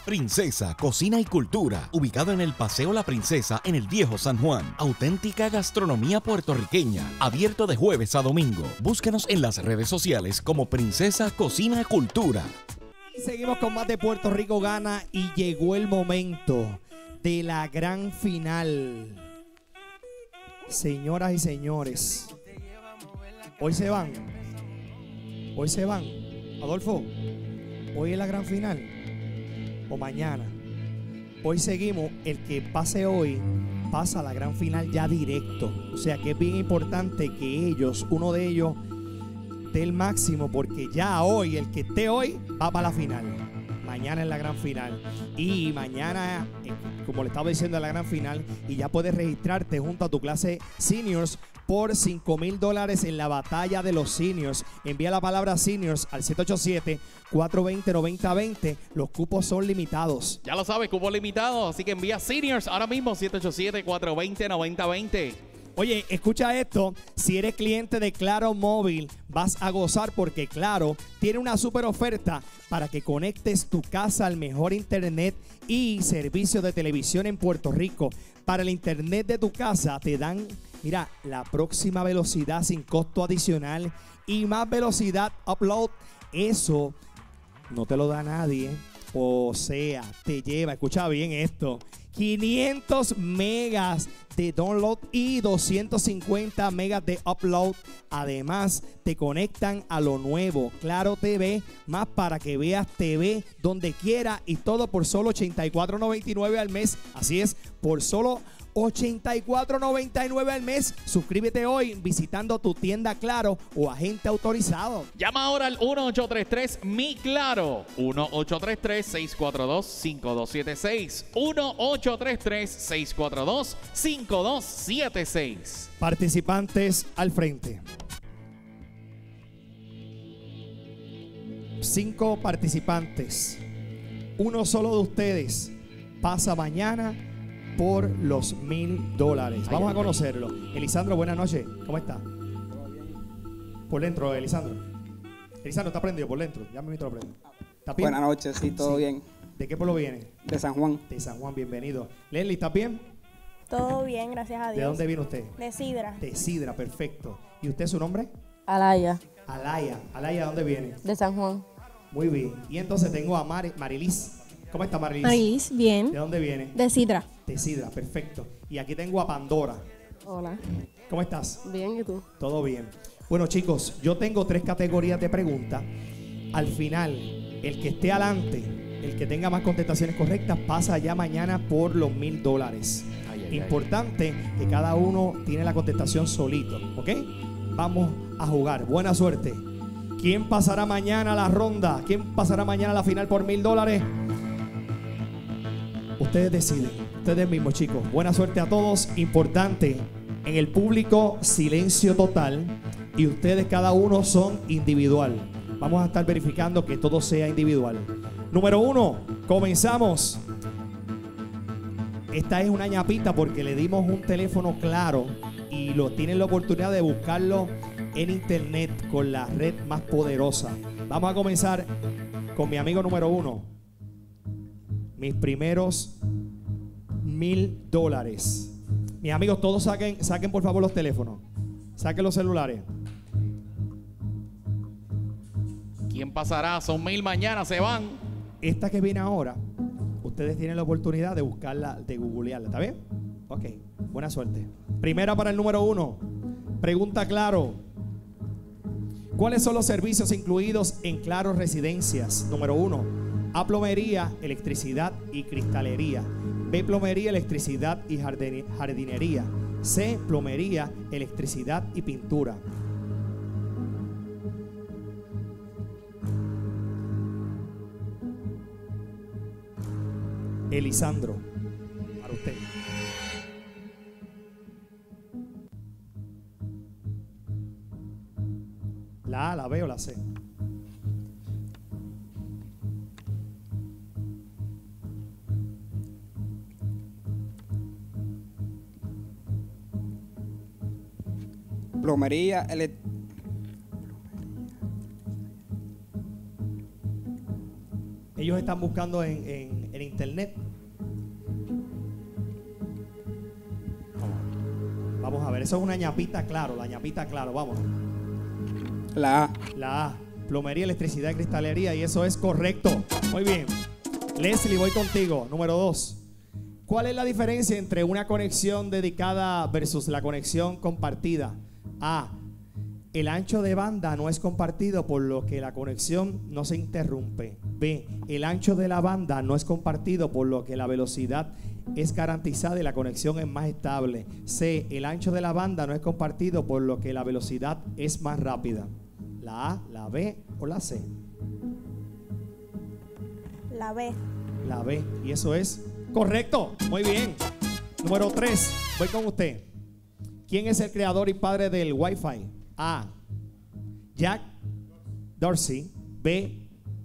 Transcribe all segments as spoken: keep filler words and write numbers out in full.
Princesa Cocina y Cultura, ubicado en el Paseo La Princesa en el Viejo San Juan. Auténtica gastronomía puertorriqueña, abierto de jueves a domingo. Búscanos en las redes sociales como Princesa Cocina y Cultura. Y seguimos con más de Puerto Rico Gana y llegó el momento de la gran final. Señoras y señores, hoy se van, hoy se van. Adolfo, hoy es la gran final o mañana. Hoy seguimos, el que pase hoy pasa a la gran final ya directo. O sea que es bien importante que ellos, uno de ellos, dé el máximo, porque ya hoy, el que esté hoy va para la final. Mañana es la gran final. Y mañana, como le estaba diciendo, es la gran final. Y ya puedes registrarte junto a tu clase seniors por cinco mil dólares en la batalla de los seniors. Envía la palabra seniors al siete ocho siete, cuatro dos cero, nueve cero dos cero. Los cupos son limitados. Ya lo sabes, cupos limitados. Así que envía seniors ahora mismo, siete ocho siete, cuatro dos cero, nueve cero dos cero. Oye, escucha esto, si eres cliente de Claro Móvil, vas a gozar porque Claro tiene una super oferta para que conectes tu casa al mejor internet y servicio de televisión en Puerto Rico. Para el internet de tu casa te dan, mira, la próxima velocidad sin costo adicional y más velocidad upload. Eso no te lo da nadie. O sea, te lleva, escucha bien esto, quinientos megas de download y doscientos cincuenta megas de upload. Además, te conectan a lo nuevo Claro T V, más para que veas T V donde quiera, y todo por solo ochenta y cuatro noventa y nueve al mes. Así es, por solo ochenta y cuatro noventa y nueve al mes. Suscríbete hoy visitando tu tienda Claro o agente autorizado. Llama ahora al uno ocho tres tres M I Claro. uno ocho tres tres, seis cuatro dos, cinco dos siete seis. uno ocho tres tres, seis cuatro dos, cinco dos siete seis. Participantes al frente. Cinco participantes. Uno solo de ustedes pasa mañana por los mil dólares. Vamos a conocerlo. Elisandro, buenas noches. ¿Cómo está? Por dentro, Elisandro. Elisandro, ¿está prendido por dentro? Ya me lo prendo. ¿Está bien? Buenas noches, sí, todo Sí. bien. ¿De qué pueblo viene? De San Juan. De San Juan, bienvenido. Leslie, ¿está bien? Todo bien, gracias a Dios. ¿De dónde viene usted? De Sidra. De Sidra, perfecto. ¿Y usted su nombre? Alaya, Alaya. Alaya, ¿de dónde viene? de San Juan. Muy bien. Y entonces tengo a Mari, Marilis. ¿Cómo está Marilis? Marilis, bien. ¿De dónde viene? De Sidra. De Sidra, perfecto. Y aquí tengo a Pandora. Hola. ¿Cómo estás? Bien, ¿y tú? Todo bien. Bueno, chicos, yo tengo tres categorías de preguntas. Al final, el que esté adelante, el que tenga más contestaciones correctas, pasa ya mañana por los mil dólares. Importante que cada uno tiene la contestación solito, ¿ok? Vamos a jugar. Buena suerte. ¿Quién pasará mañana a la ronda? ¿Quién pasará mañana a la final por mil dólares? Ustedes deciden, ustedes mismos, chicos. Buena suerte a todos. Importante, en el público, silencio total. Y ustedes cada uno son individual. Vamos a estar verificando que todo sea individual. Número uno, comenzamos. Esta es una ñapita porque le dimos un teléfono Claro y lo tienen la oportunidad de buscarlo en internet con la red más poderosa. Vamos a comenzar con mi amigo número uno. Mis primeros mil dólares. Mis amigos, todos saquen, saquen por favor los teléfonos. Saquen los celulares. ¿Quién pasará? Son mil mañana, se van. Esta que viene ahora, ustedes tienen la oportunidad de buscarla, de googlearla. ¿Está bien? Ok, buena suerte. Primera para el número uno. Pregunta Claro. ¿Cuáles son los servicios incluidos en Claro Residencias? Número uno, A, plomería, electricidad y cristalería. B, plomería, electricidad y jardinería. C, plomería, electricidad y pintura. Elisandro, para usted. La A, la B o la C. Plomería, ele- Ellos ellos están buscando en, en, en internet. Vamos a ver, eso es una ñapita claro, la ñapita claro, vamos. La A. La A, plomería, electricidad y cristalería, y eso es correcto. Muy bien. Leslie, voy contigo. Número dos. ¿Cuál es la diferencia entre una conexión dedicada versus la conexión compartida? A. El ancho de banda no es compartido, por lo que la conexión no se interrumpe. B. El ancho de la banda no es compartido, por lo que la velocidad es garantizada y la conexión es más estable. C. El ancho de la banda no es compartido, por lo que la velocidad es más rápida. ¿La A, la B o la C? La B. La B. Y eso es correcto. Muy bien. Número tres. Voy con usted. ¿Quién es el creador y padre del Wi-Fi? A. Jack Dorsey. B.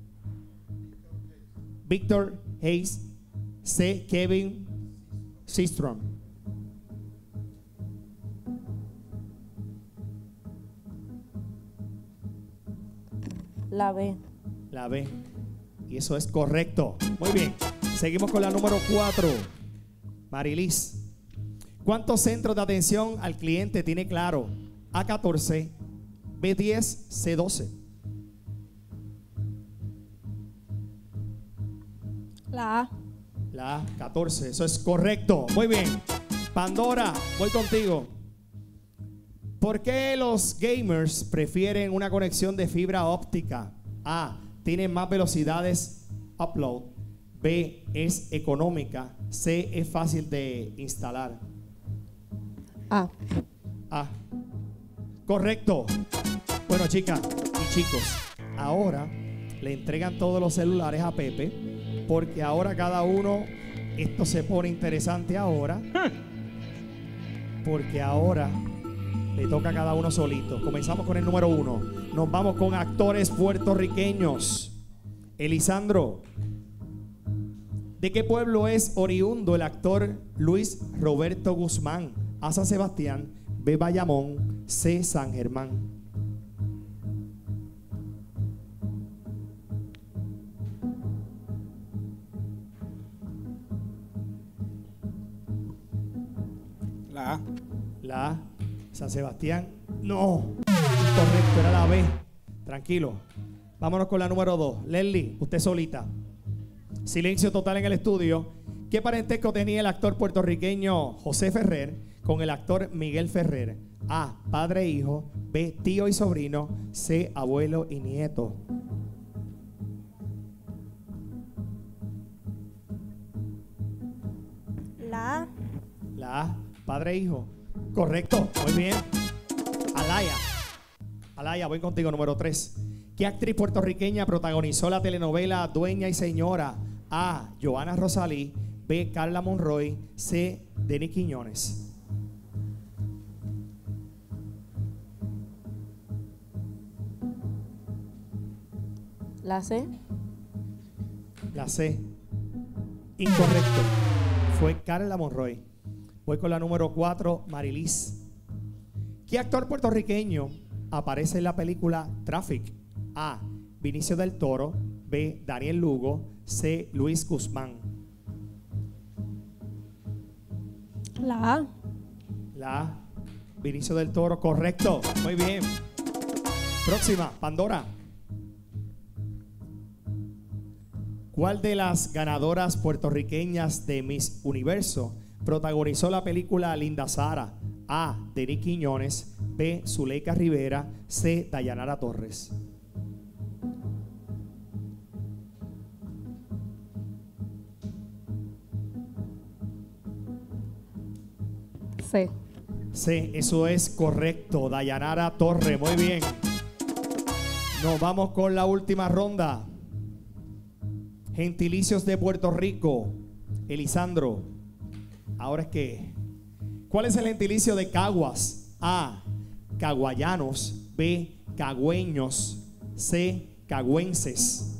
Victor Hayes. C. Kevin Systrom. La B. La B. Y eso es correcto. Muy bien. Seguimos con la número cuatro. Marilis. ¿Cuántos centros de atención al cliente tiene Claro? A catorce, B diez, C doce. La A. La A, catorce. Eso es correcto. Muy bien. Pandora, voy contigo. ¿Por qué los gamers prefieren una conexión de fibra óptica? A. Tienen más velocidades upload. B. Es económica. C. Es fácil de instalar. A. A. Correcto. Bueno, chicas y chicos, ahora le entregan todos los celulares a Pepe, porque ahora cada uno, esto se pone interesante ahora, porque ahora le toca a cada uno solito. Comenzamos con el número uno. Nos vamos con actores puertorriqueños. Elisandro, ¿de qué pueblo es oriundo el actor Luis Roberto Guzmán? A. San Sebastián, B. Bayamón, C. San Germán. La A. La A, San Sebastián. No, incorrecto, era la B. Tranquilo. Vámonos con la número dos. Leslie, usted solita. Silencio total en el estudio. ¿Qué parentesco tenía el actor puertorriqueño José Ferrer con el actor Miguel Ferrer? A. Padre e hijo. B. Tío y sobrino. C. Abuelo y nieto. La A. La A. Padre e hijo. Correcto. Muy bien. Alaya. Alaya, voy contigo. Número tres. ¿Qué actriz puertorriqueña protagonizó la telenovela Dueña y Señora? A. Johanna Rosalí. B. Carla Monroy. C. Denny Quiñones. La C. La C. Incorrecto. Fue Carla Monroy. Voy con la número cuatro, Marilis. ¿Qué actor puertorriqueño aparece en la película Traffic? A. Vinicio del Toro. B. Daniel Lugo. C. Luis Guzmán. La A. La A. Vinicio del Toro. Correcto. Muy bien. Próxima, Pandora. ¿Cuál de las ganadoras puertorriqueñas de Miss Universo protagonizó la película Linda Sara? A. Denny Quiñones. B. Zuleika Rivera. C. Dayanara Torres. C. C. Eso es correcto. Dayanara Torres. Muy bien. Nos vamos con la última ronda. Gentilicios de Puerto Rico. Elisandro. Ahora es que, ¿cuál es el gentilicio de Caguas? A. Caguayanos. B. Cagüeños. C. Cagüenses.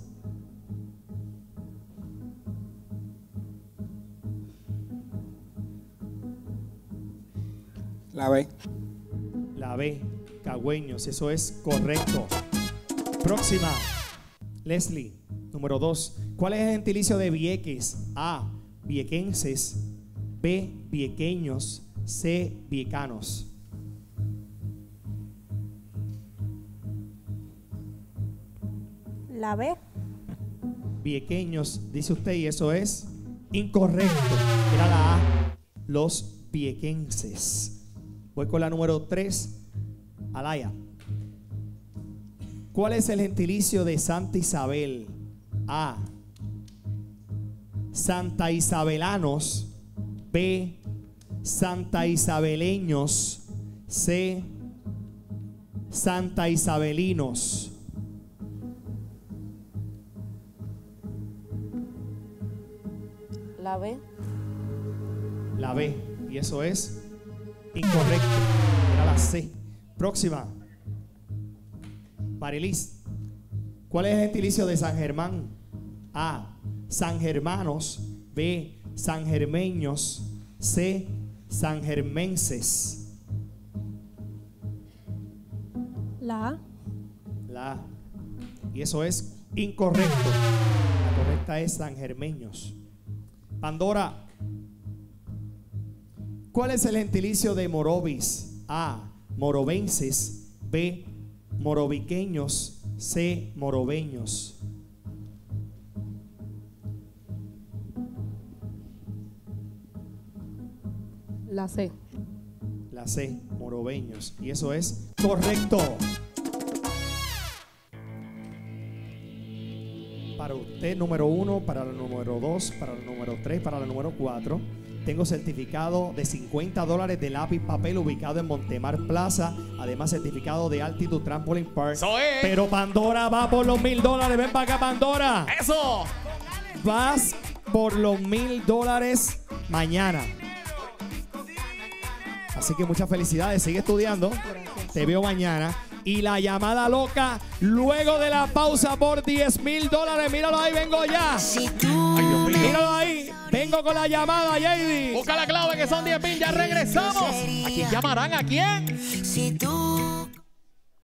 La B. La B. Cagüeños. Eso es correcto. Próxima. Leslie. Número dos. ¿Cuál es el gentilicio de Vieques? A. Viequenses. B. Viequeños. C. Viecanos. La B. Viequeños, dice usted, y eso es incorrecto. Era la A. Los viequenses. Voy con la número tres. Alaya. ¿Cuál es el gentilicio de Santa Isabel? A. Santa Isabelanos. B. Santa Isabeleños. C. Santa Isabelinos. La B. La B. Y eso es incorrecto. Era la C. Próxima. Marilis. ¿Cuál es el gentilicio de San Germán? A. San Germanos. B. San Germeños. C. San Germenses. La A. La A. Y eso es incorrecto. La correcta es San Germeños. Pandora. ¿Cuál es el gentilicio de Morovis? A. Morovenses. B. Moroviqueños. C. Moroveños. La C. La C. Moroveños. Y eso es correcto. Para usted, número uno, para el número dos, para el número tres, para el número cuatro. Tengo certificado de cincuenta dólares de lápiz papel ubicado en Montemar Plaza. Además, certificado de Altitude Trampoline Park. Eso es. Pero Pandora va por los mil dólares. Ven para acá, Pandora. ¡Eso! Vas por los mil dólares mañana. Así que muchas felicidades. Sigue estudiando. Gracias. Te veo mañana. Y la llamada loca luego de la pausa por diez mil dólares. Míralo ahí, vengo ya. Ay, Dios mío. Míralo ahí. Vengo con la llamada, J D. Busca la clave que son diez mil. Ya regresamos. ¿A quién llamarán? ¿A quién? Si tú